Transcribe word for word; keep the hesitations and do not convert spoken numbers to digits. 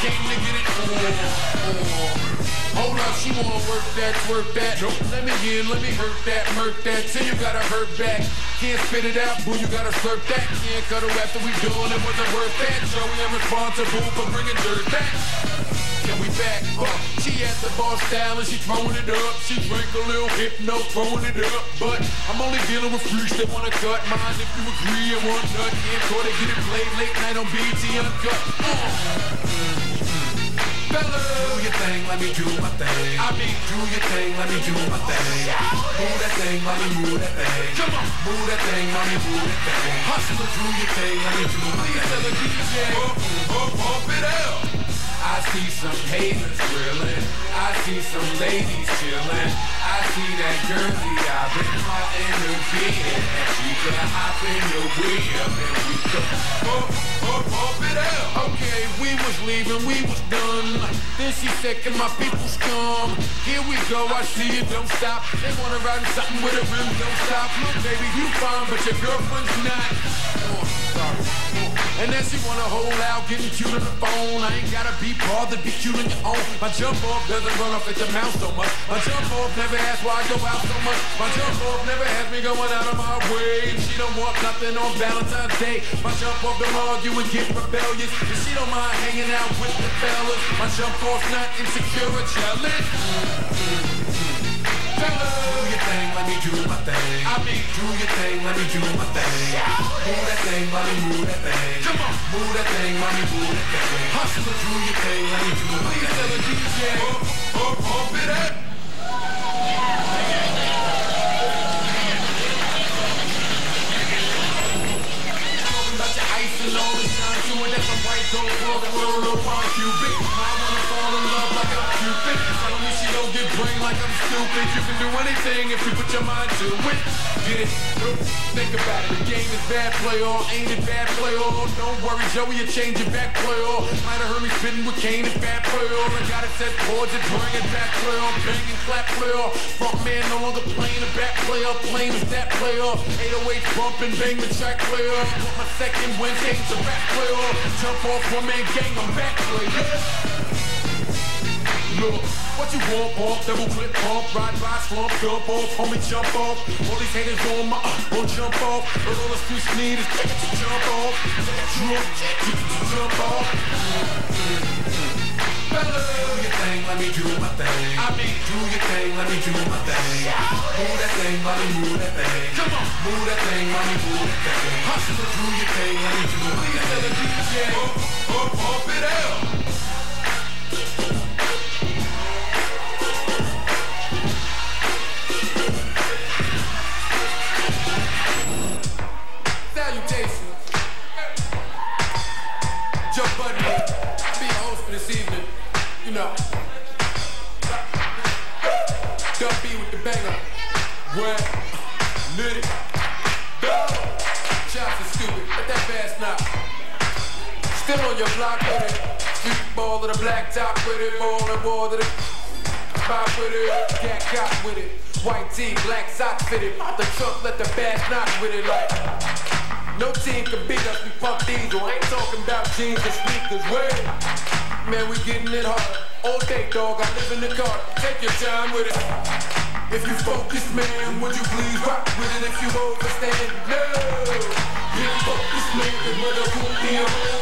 came to get it on, on. Hold up, she wanna work that, twerk that. Nope. Let me in, let me hurt that, murk that. Till you gotta hurt back. Can't spit it out, boo, you gotta slurp that. Can't cut her after we doing it, wasn't worth that. So we am responsible for bringing dirt back. Can we back up? She at the bar style and she throwing it up. She drink a little hypno, throwing it up. But I'm only dealing with freaks that wanna cut mine. If you agree and want nut, can't go to get it played late night on B E T Uncut. Uh. Fellas, do your thing, let me do my thing. I mean, do your thing, let me do my thing. Move that thing, mommy, move that thing. Come on, move that thing, mommy, move that thing. Hustler, do your thing, let me do my thing. Tell the D J, up, up, up it up. I see some haters grilling. I see some ladies chilling. I see that girlie I've been hot in the bed. And she can hop in your wheel and we go up, up, up it up. Okay, we was leaving, we was done. Then she said, can my people come? Here we go, I see you, don't stop. They wanna ride in something with a rim, don't stop. Look, baby, you fine, but your girlfriend's not. Oh, sorry. Oh. And then she wanna hold out, getting cute on the phone. I ain't gotta be bothered, be cute on your own. My jump off doesn't run off at your mouth so much. My jump off never asks why I go out so much. My jump off never has me going out of my way. She don't want nothing on Valentine's Day. My jump off don't argue and get rebellious. And she don't mind hanging out with the fellas. My jump off's not insecure or jealous. Fellas, do your thing, let me do my thing. I mean, do your thing, let me do my thing. Move that thing, mommy, move that thing. Come on, move that thing, mommy, move that thing. Hustler, do your thing, let me do my thing. Tell the D J, up, up, up it up. Talking about your ice and all the shine to it. That's some white gold for the world, no fun Cupid. I wanna fall in love like I'm Cupid. Telling me she don't get brain like I'm stupid. You can do anything if you put your mind to it. Get it? Think about it. The game is bad, play all. Ain't it bad, play all? Don't worry, Joey, you change it back, play all. Might have heard me spitting with Kane and bad, play all. I got it set chords and bring it back, play all. Bang and clap, play all. Front man no longer playing the back, play all. Playing is that, play all. eight oh eight bumping, bang the track, play all. Put my second win, change the rap, play all. Jump off one man gang, I'm back, play all. Look, what you want, pump, double clip, pump, ride by, slump, jump off, homie, jump off. All these haters on my, uh, won't jump off. But all the streets need is to jump off, jump, jump off. Fellas, do your thing, let me do my thing. I mean, do your thing, let me do my thing. Move that thing, mommy, move that thing. Come on, move that thing, mommy, move that thing. Hustler, do your thing, let me do my thing. Tell the D J, up, up, up it up. Salutations. Joe Budden, I'll be your host for this evening. You know, Duffy with the banger. Wet, lit it, go. Shots are stupid, but that fast now. Still on your block with it. Street ball to the black top with it. Ball and ball to the pop with it. Cat cop with it. White tee, black socks fitted. The trunk let the bass knock with it like. No team can beat us, we pump diesel. Ain't talking about jeans and sneakers, wait. Man, we getting it hard. All day, dog, I live in the car. Take your time with it. If you focus, man, would you please rock with it if you overstand? No. Get focused, man, cause mother won't be around.